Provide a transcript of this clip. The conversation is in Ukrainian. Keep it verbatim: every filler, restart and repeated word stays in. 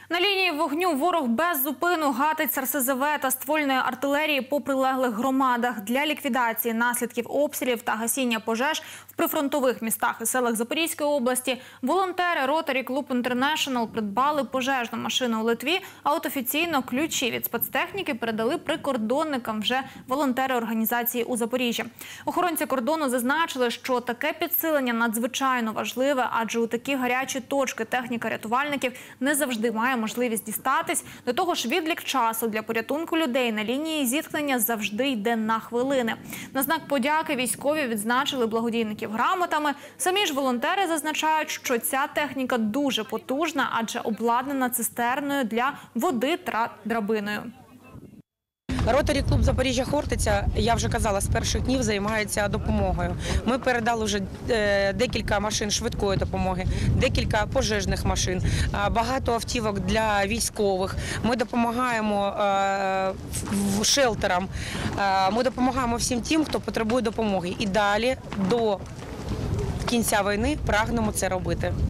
На лінії вогню ворог без зупину гатить з ер ес зе ве та ствольної артилерії по прилеглих громадах. Для ліквідації наслідків обстрілів та гасіння пожеж в прифронтових містах і селах Запорізької області волонтери Rotary Club International придбали пожежну машину у Литві, а от офіційно ключі від спецтехніки передали прикордонникам вже волонтери організації у Запоріжжі. Охоронці кордону зазначили, що таке підсилення надзвичайно важливе, адже у такі гарячі точки техніка рятувальників не завжди має можливість дістатись. До того ж, відлік часу для порятунку людей на лінії зіткнення завжди йде на хвилини. На знак подяки військові відзначили благодійників грамотами. Самі ж волонтери зазначають, що ця техніка дуже потужна, адже обладнана цистерною для води та драбиною. Rotary Club Запоріжжя Хортиця, я вже казала, з перших днів займається допомогою. Ми передали вже декілька машин швидкої допомоги, декілька пожежних машин, багато автівок для військових. Ми допомагаємо шелтерам, ми допомагаємо всім тим, хто потребує допомоги. І далі, до кінця війни, прагнемо це робити.